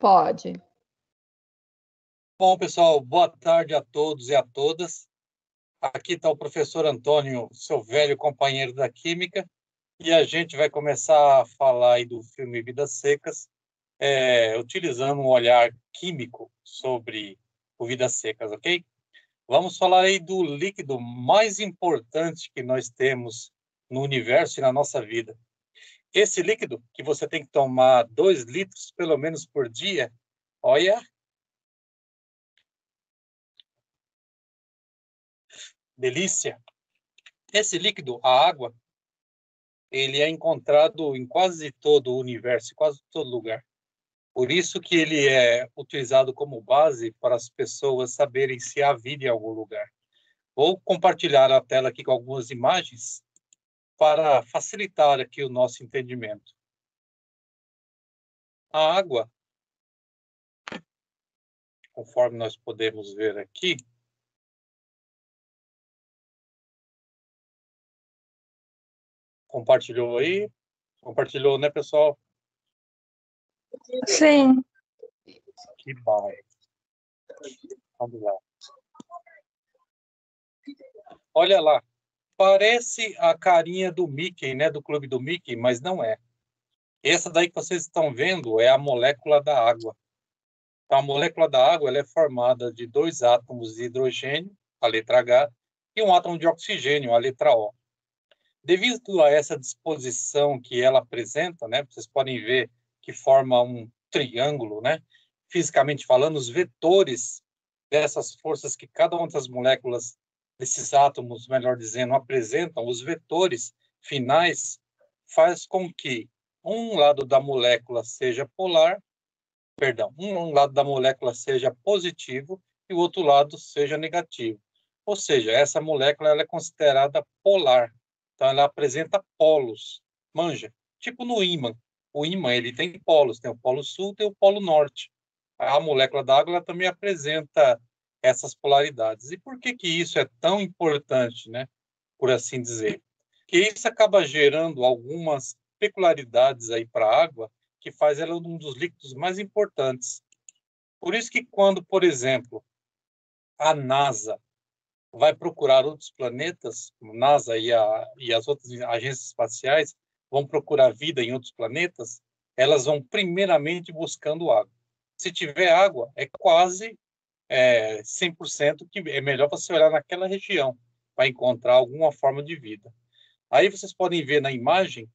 Pode. Bom, pessoal, boa tarde a todos e a todas. Aqui está o professor Antônio, seu velho companheiro da Química, e a gente vai começar a falar aí do filme Vidas Secas, utilizando um olhar químico sobre o Vidas Secas, ok? Vamos falar aí do líquido mais importante que nós temos no universo e na nossa vida. Esse líquido, que você tem que tomar 2 litros pelo menos por dia, olha, delícia! Esse líquido, a água, ele é encontrado em quase todo o universo, em quase todo lugar. Por isso que ele é utilizado como base para as pessoas saberem se há vida em algum lugar. Vou compartilhar a tela aqui com algumas imagens para facilitar aqui o nosso entendimento. A água, conforme nós podemos ver aqui, compartilhou aí? Compartilhou, né, pessoal? Sim. Que bom. Vamos lá. Olha lá. Parece a carinha do Mickey, né, do Clube do Mickey, mas não é. Essa daí que vocês estão vendo é a molécula da água. Então, a molécula da água ela é formada de 2 átomos de hidrogênio, a letra H, e um átomo de oxigênio, a letra O. Devido a essa disposição que ela apresenta, né, vocês podem ver que forma um triângulo, né? Fisicamente falando, os vetores dessas forças que cada uma das moléculas, desses átomos, melhor dizendo, apresentam, os vetores finais, faz com que um lado da molécula seja polar, perdão, um lado da molécula seja positivo e o outro lado seja negativo. Ou seja, essa molécula ela é considerada polar. Então, ela apresenta polos, manja, tipo no ímã. O ímã ele tem polos, tem o polo sul, tem o polo norte. A molécula da água ela também apresenta essas polaridades. E por que que isso é tão importante, né? Por assim dizer? Que isso acaba gerando algumas peculiaridades aí para a água que faz ela um dos líquidos mais importantes. Por isso que quando, por exemplo, a NASA vai procurar outros planetas, a NASA e as outras agências espaciais vão procurar vida em outros planetas, elas vão primeiramente buscando água. Se tiver água, é quase 100% que é melhor você olhar naquela região para encontrar alguma forma de vida. Aí vocês podem ver na imagem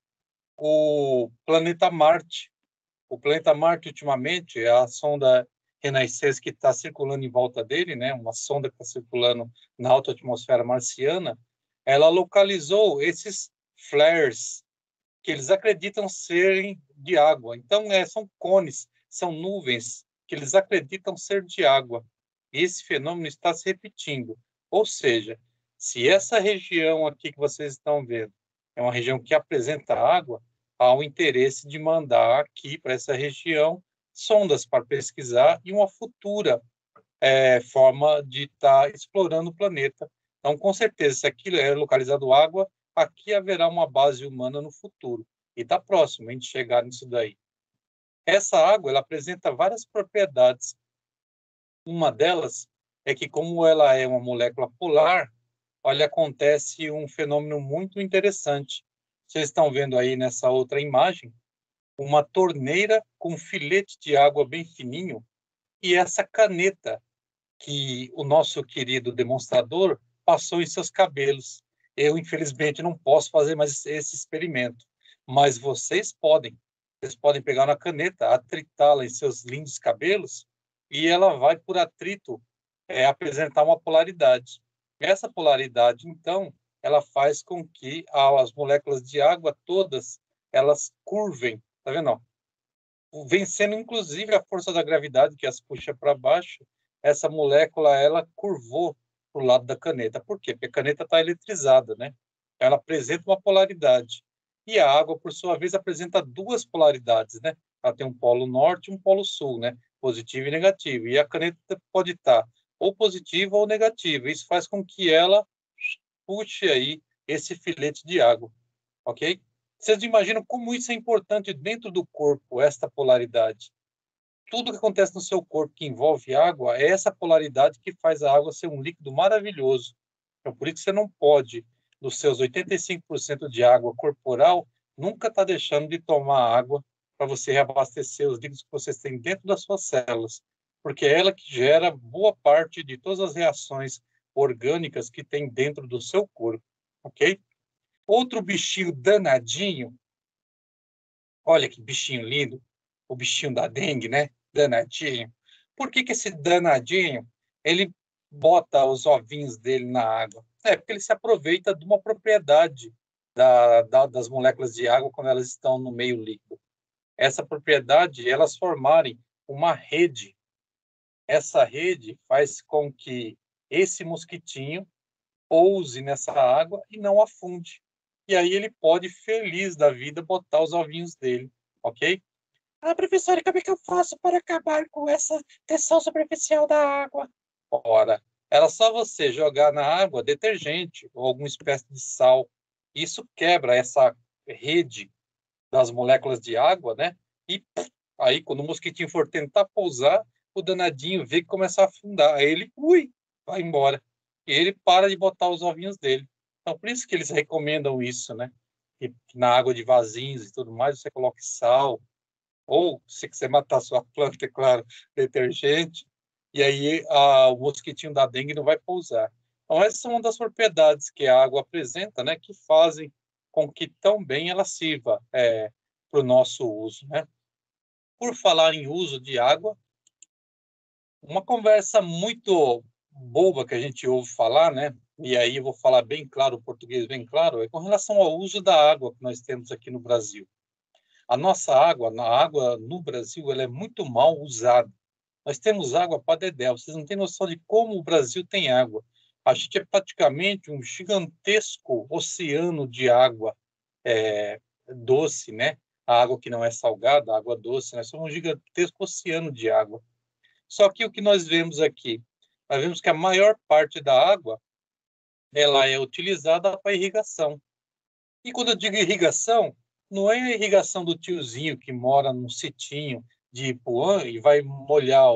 o planeta Marte. O planeta Marte, ultimamente, a sonda Renaissance que está circulando em volta dele, né, uma sonda que está circulando na alta atmosfera marciana, ela localizou esses flares que eles acreditam serem de água. Então, são cones, são nuvens que eles acreditam ser de água. E esse fenômeno está se repetindo. Ou seja, se essa região aqui que vocês estão vendo é uma região que apresenta água, há um interesse de mandar aqui para essa região sondas para pesquisar e uma futura forma de estar explorando o planeta. Então, com certeza, se aqui é localizado água, aqui haverá uma base humana no futuro. E está próximo a gente chegar nisso daí. Essa água ela apresenta várias propriedades. Uma delas é que, como ela é uma molécula polar, olha, acontece um fenômeno muito interessante. Vocês estão vendo aí nessa outra imagem uma torneira com um filete de água bem fininho e essa caneta que o nosso querido demonstrador passou em seus cabelos. Eu, infelizmente, não posso fazer mais esse experimento, mas vocês podem. Vocês podem pegar uma caneta, atritá-la em seus lindos cabelos e ela vai, por atrito, apresentar uma polaridade. Essa polaridade, então, ela faz com que as moléculas de água todas elas curvem, tá vendo? Vencendo inclusive a força da gravidade que as puxa para baixo, essa molécula ela curvou para o lado da caneta. Por quê? Porque a caneta está eletrizada, né? Ela apresenta uma polaridade. E a água, por sua vez, apresenta 2 polaridades, né? Ela tem um polo norte e um polo sul, né? Positivo e negativo. E a caneta pode estar ou positiva ou negativa. Isso faz com que ela puxe aí esse filete de água, ok? Vocês imaginam como isso é importante dentro do corpo, esta polaridade? tudo que acontece no seu corpo que envolve água é essa polaridade que faz a água ser um líquido maravilhoso. Então, por isso que você não pode, dos seus 85% de água corporal, nunca estar deixando de tomar água para você reabastecer os líquidos que vocês têm dentro das suas células, porque é ela que gera boa parte de todas as reações orgânicas que tem dentro do seu corpo, ok? Outro bichinho danadinho, olha que bichinho lindo, o bichinho da dengue, né? Danadinho. Por que que esse danadinho, ele bota os ovinhos dele na água? É porque ele se aproveita de uma propriedade das moléculas de água quando elas estão no meio líquido. Essa propriedade, elas formarem uma rede. Essa rede faz com que esse mosquitinho pouse nessa água e não afunde. E aí ele pode, feliz da vida, botar os ovinhos dele, ok? Ah, professora, como é que eu faço para acabar com essa tensão superficial da água? Ora, era só você jogar na água detergente ou alguma espécie de sal. Isso quebra essa rede das moléculas de água, né? E aí, quando o mosquitinho for tentar pousar, o danadinho vê que começa a afundar. Aí ele, vai embora. E ele para de botar os ovinhos dele. Então, por isso que eles recomendam isso, né? E na água de vasinhos e tudo mais, você coloque sal, ou, se quiser matar a sua planta, é claro, detergente, e aí o mosquitinho da dengue não vai pousar. Então, essas são uma das propriedades que a água apresenta, né, que fazem com que também ela sirva para o nosso uso, né? Por falar em uso de água, uma conversa muito boba que a gente ouve falar, né? E aí eu vou falar bem claro, o português bem claro, é com relação ao uso da água que nós temos aqui no Brasil. A nossa água, a água no Brasil, ela é muito mal usada. Nós temos água para dedéu. Vocês não têm noção de como o Brasil tem água. A gente é praticamente um gigantesco oceano de água doce, né? A água que não é salgada, a água doce. Nós somos um gigantesco oceano de água. Só que o que nós vemos aqui? Nós vemos que a maior parte da água ela é utilizada para irrigação. E quando eu digo irrigação, não é a irrigação do tiozinho que mora num sitinho de Ipuã e vai molhar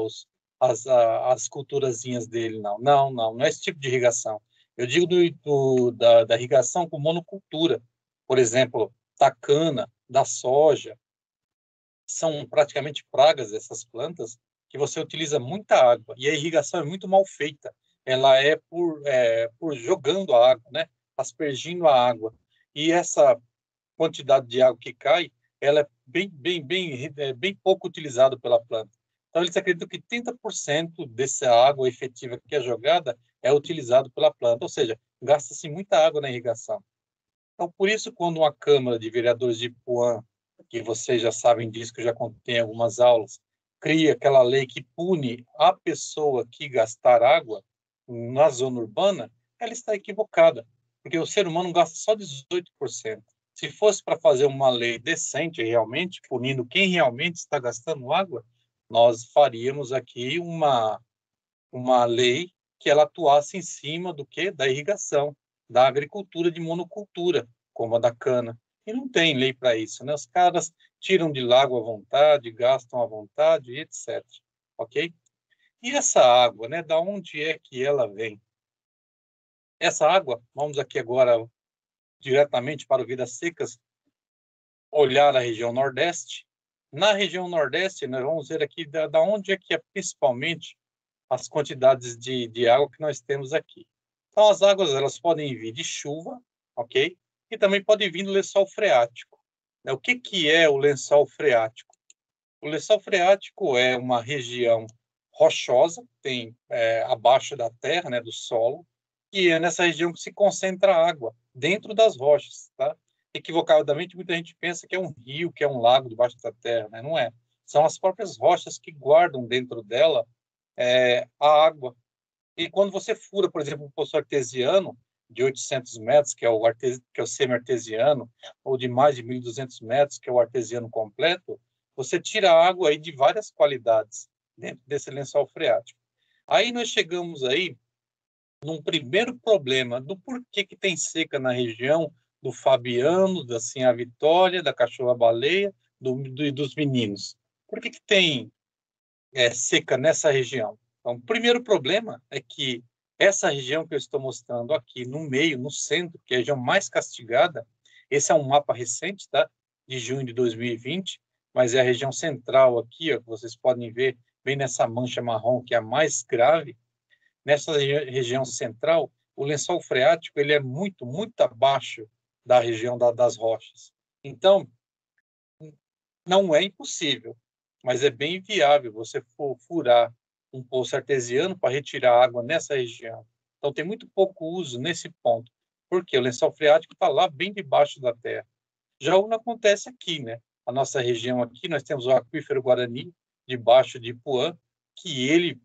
as culturazinhas dele, não. Não é esse tipo de irrigação. Eu digo da irrigação com monocultura. Por exemplo, da cana, da soja. São praticamente pragas essas plantas que você utiliza muita água. E a irrigação é muito mal feita. Ela é por jogando a água, né? Aspergindo a água. E essa quantidade de água que cai, ela é bem pouco utilizada pela planta. Então, eles acreditam que 30% dessa água efetiva que é jogada é utilizado pela planta, ou seja, gasta-se muita água na irrigação. Então, por isso, quando uma Câmara de Vereadores de Ipuã, que vocês já sabem disso, que eu já contei em algumas aulas, cria aquela lei que pune a pessoa que gastar água na zona urbana, ela está equivocada, porque o ser humano gasta só 18%. Se fosse para fazer uma lei decente, realmente, punindo quem realmente está gastando água, nós faríamos aqui uma lei que ela atuasse em cima do que? Da irrigação, da agricultura de monocultura, como a da cana. E não tem lei para isso, né? Os caras tiram de lago à vontade, gastam à vontade, etc. Ok? E essa água, né? Da onde é que ela vem? Essa água, vamos aqui agora diretamente para o Vidas Secas, olhar a região Nordeste. Na região Nordeste, nós vamos ver aqui da onde é que é principalmente as quantidades de água que nós temos aqui. Então, as águas elas podem vir de chuva, ok? E também podem vir do lençol freático. O que é o lençol freático? O lençol freático é uma região rochosa, tem abaixo da terra, né, do solo, e é nessa região que se concentra a água, dentro das rochas, tá? Equivocadamente, muita gente pensa que é um rio, que é um lago debaixo da terra, né? Não é. São as próprias rochas que guardam dentro dela a água. E quando você fura, por exemplo, um poço artesiano de 800 metros, que é o semi-artesiano, ou de mais de 1.200 metros, que é o artesiano completo, você tira a água aí de várias qualidades dentro desse lençol freático. Aí nós chegamos aí num primeiro problema do porquê que tem seca na região do Fabiano, da Sinha Vitória, da Cachorra-Baleia, dos meninos. Por que tem seca nessa região. Então, o primeiro problema é que essa região que eu estou mostrando aqui no meio, no centro, que é a região mais castigada, esse é um mapa recente, tá? De junho de 2020, mas é a região central aqui, ó, que vocês podem ver, bem nessa mancha marrom, que é a mais grave. Nessa região central, o lençol freático ele é muito, muito abaixo da região das rochas. Então, não é impossível, mas é bem viável você furar um poço artesiano para retirar água nessa região. Então, tem muito pouco uso nesse ponto, porque o lençol freático está lá bem debaixo da terra. Já não acontece aqui, né? A nossa região aqui, nós temos o aquífero Guarani, debaixo de Ipuã, que ele,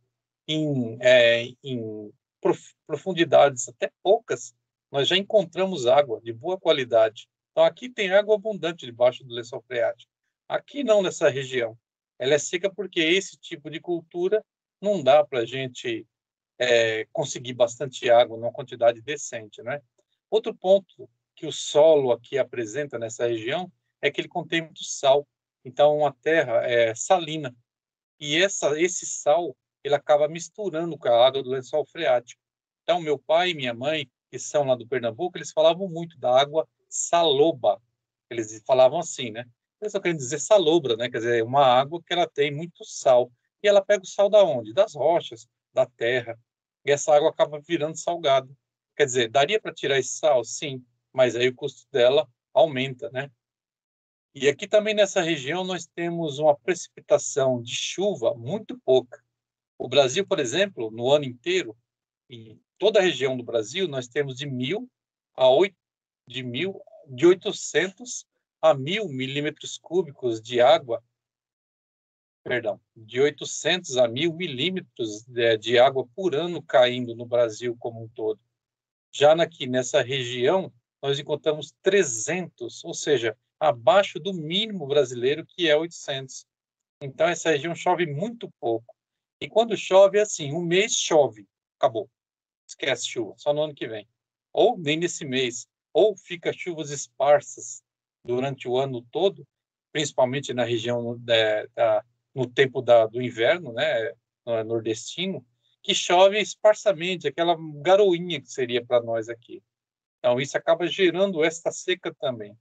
em profundidades até poucas, nós já encontramos água de boa qualidade. Então, aqui tem água abundante debaixo do lençol freático. Aqui não, nessa região. Ela é seca porque esse tipo de cultura não dá para a gente conseguir bastante água numa quantidade decente, né? Outro ponto que o solo aqui apresenta nessa região é que ele contém muito sal. Então, a terra é salina. E esse sal, ele acaba misturando com a água do lençol freático. Então, meu pai e minha mãe, que são lá do Pernambuco, eles falavam muito da água saloba. Eles falavam assim, né? Eles só querem dizer salobra, né? Quer dizer, uma água que ela tem muito sal. E ela pega o sal da onde? Das rochas, da terra. E essa água acaba virando salgada. Quer dizer, daria para tirar esse sal? Sim, mas aí o custo dela aumenta, né? E aqui também nessa região nós temos uma precipitação de chuva muito pouca. O Brasil, por exemplo, no ano inteiro, em toda a região do Brasil, nós temos de 800 a 1.000 milímetros cúbicos de água, perdão, de 800 a 1.000 milímetros de água por ano caindo no Brasil como um todo. Já aqui nessa região, nós encontramos 300, ou seja, abaixo do mínimo brasileiro, que é 800. Então, essa região chove muito pouco. E quando chove, é assim, um mês chove, acabou. Esquece chuva, só no ano que vem. Ou nem nesse mês. Ou fica chuvas esparsas durante o ano todo, principalmente na região no tempo do inverno, né, nordestino, que chove esparsamente, aquela garoinha que seria para nós aqui. Então, isso acaba gerando esta seca também.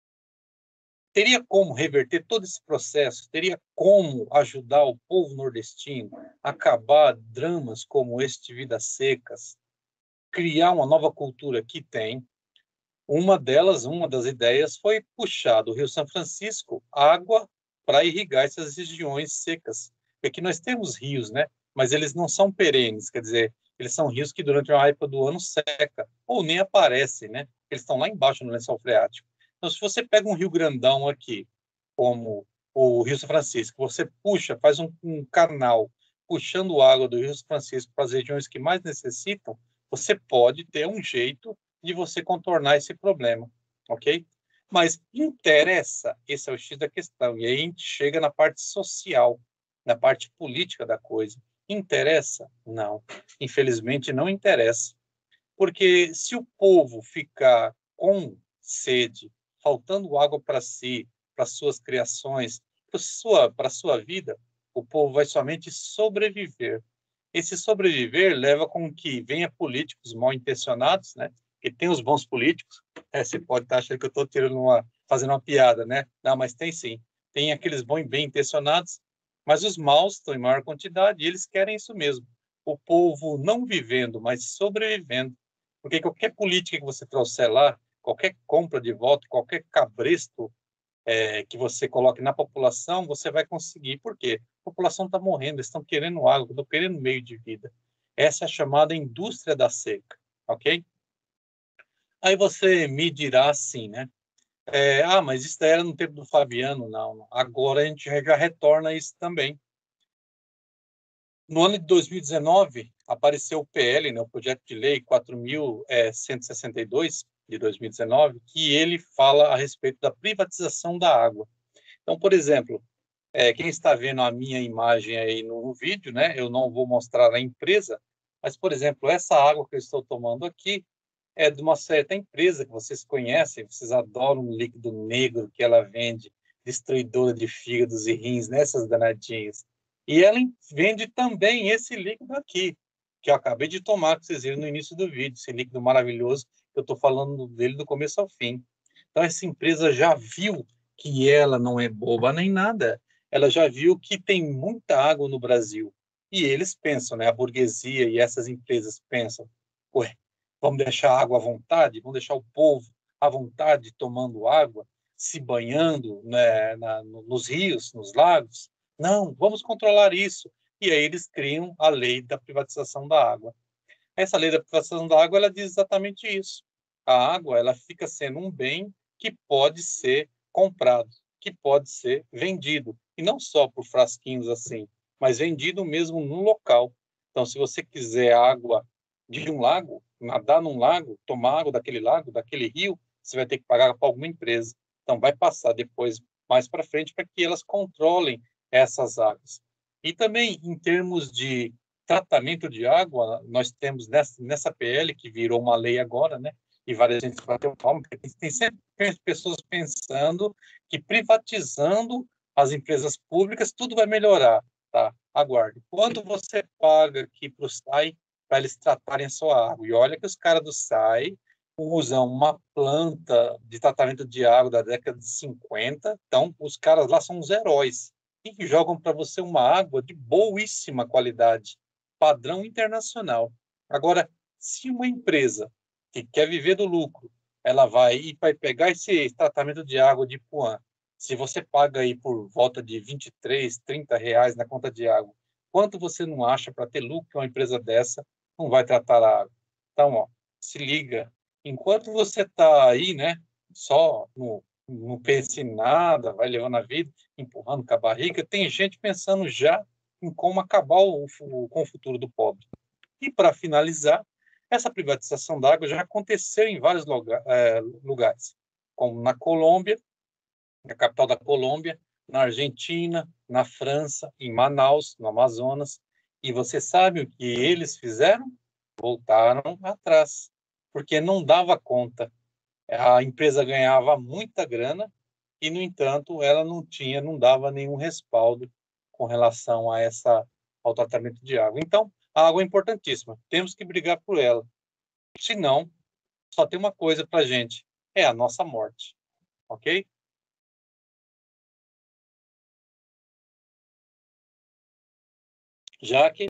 Teria como reverter todo esse processo? Teria como ajudar o povo nordestino a acabar dramas como este de vidas secas? Criar uma nova cultura que tem. Uma das ideias foi puxar do Rio São Francisco água para irrigar essas regiões secas. Porque nós temos rios, né? Mas eles não são perenes, quer dizer, eles são rios que durante uma época do ano seca, ou nem aparecem, né? Eles estão lá embaixo no lençol freático. Então, se você pega um rio grandão aqui, como o Rio São Francisco, você puxa, faz um canal puxando água do Rio São Francisco para as regiões que mais necessitam, você pode ter um jeito de você contornar esse problema, ok? Mas interessa, esse é o X da questão, e aí a gente chega na parte social, na parte política da coisa. Interessa? Não. Infelizmente não interessa. Porque se o povo ficar com sede, faltando água para si, para suas criações, para a sua vida, o povo vai somente sobreviver. Esse sobreviver leva com que venha políticos mal intencionados, né? Porque tem os bons políticos. Você pode estar achando que eu estou fazendo uma piada, né? Não, mas tem sim. Tem aqueles bons e bem intencionados, mas os maus estão em maior quantidade e eles querem isso mesmo. O povo não vivendo, mas sobrevivendo. Porque qualquer política que você trouxer lá, qualquer compra de voto, qualquer cabresto que você coloque na população, você vai conseguir. Por quê? A população está morrendo, eles estão querendo água, estão querendo meio de vida. Essa é a chamada indústria da seca, ok? Aí você me dirá assim, né? Mas isso era no tempo do Fabiano, não. Agora a gente já retorna a isso também. No ano de 2019, apareceu o PL, né, o Projeto de Lei 4.162, de 2019, que ele fala a respeito da privatização da água. Então, por exemplo, quem está vendo a minha imagem aí no vídeo, né, eu não vou mostrar a empresa, mas, por exemplo, essa água que eu estou tomando aqui é de uma certa empresa que vocês conhecem, vocês adoram o líquido negro que ela vende, destruidora de fígados e rins, nessas danadinhas. E ela vende também esse líquido aqui, que eu acabei de tomar, que vocês viram no início do vídeo, esse líquido maravilhoso, que eu estou falando dele do começo ao fim. Então, essa empresa já viu que ela não é boba nem nada. Ela já viu que tem muita água no Brasil. E eles pensam, né? A burguesia e essas empresas pensam, ué, vamos deixar a água à vontade? Vamos deixar o povo à vontade tomando água, se banhando, né, nos rios, nos lagos? Não, vamos controlar isso. E aí eles criam a lei da privatização da água. Essa lei da privatização da água, ela diz exatamente isso. A água, ela fica sendo um bem que pode ser comprado, que pode ser vendido. E não só por frasquinhos assim, mas vendido mesmo no local. Então, se você quiser água de um lago, nadar num lago, tomar água daquele lago, daquele rio, você vai ter que pagar para alguma empresa. Então, vai passar depois, mais para frente, para que elas controlem essas águas. E também, em termos de tratamento de água, nós temos nessa PL, que virou uma lei agora, né? E várias gente bateu palma, porque tem sempre pessoas pensando que privatizando as empresas públicas tudo vai melhorar, tá? Aguarde. Quando você paga aqui para o SAI para eles tratarem a sua água, e olha que os caras do SAI usam uma planta de tratamento de água da década de 50, então os caras lá são os heróis e jogam para você uma água de boíssima qualidade, padrão internacional. Agora, se uma empresa que quer viver do lucro, ela vai pegar esse tratamento de água de Puan, se você paga aí por volta de 23, 30 reais na conta de água, quanto você não acha para ter lucro que uma empresa dessa não vai tratar a água? Então, ó, se liga. Enquanto você está aí, né, só não pensa em nada, vai levando a vida, empurrando com a barriga, tem gente pensando já em como acabar com o futuro do pobre. E, para finalizar, essa privatização da água já aconteceu em vários lugares, como na Colômbia, na capital da Colômbia, na Argentina, na França, em Manaus, no Amazonas. E você sabe o que eles fizeram? Voltaram atrás, porque não dava conta. A empresa ganhava muita grana e, no entanto, ela não dava nenhum respaldo com relação ao tratamento de água. Então, a água é importantíssima, temos que brigar por ela. Senão, só tem uma coisa para a gente, é a nossa morte, ok? Já que